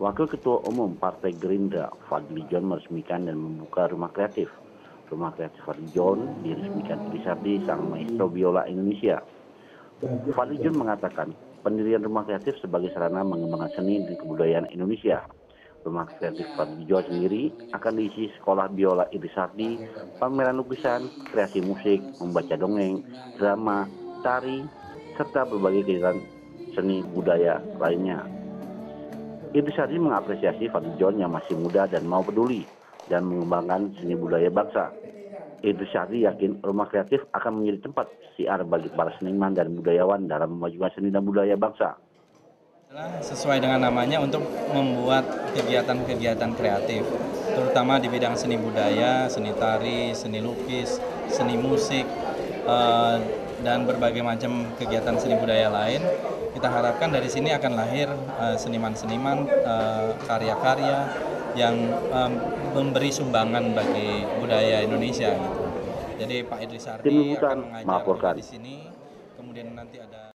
Wakil Ketua Umum Partai Gerindra, Fadlizon meresmikan dan membuka rumah kreatif. Rumah kreatif Fadlizon diresmikan Trisardi, sang maestro biola Indonesia. Fadlizon mengatakan pendirian rumah kreatif sebagai sarana mengembangkan seni dan kebudayaan Indonesia. Rumah kreatif Fadlizon sendiri akan diisi sekolah biola Trisardi, pameran lukisan, kreasi musik, membaca dongeng, drama, tari, serta berbagai kegiatan seni budaya lainnya. Trisardi mengapresiasi Fadlizon yang masih muda dan mau peduli dan mengembangkan seni budaya bangsa. Trisardi yakin rumah kreatif akan menjadi tempat siar bagi para seniman dan budayawan dalam memajukan seni dan budaya bangsa. Sesuai dengan namanya, untuk membuat kegiatan-kegiatan kreatif, terutama di bidang seni budaya, seni tari, seni lukis, seni musik, dan berbagai macam kegiatan seni budaya lain. Kita harapkan dari sini akan lahir seniman-seniman, karya-karya yang memberi sumbangan bagi budaya Indonesia. Jadi Pak Trisardi akan mengajar di sini, kemudian nanti ada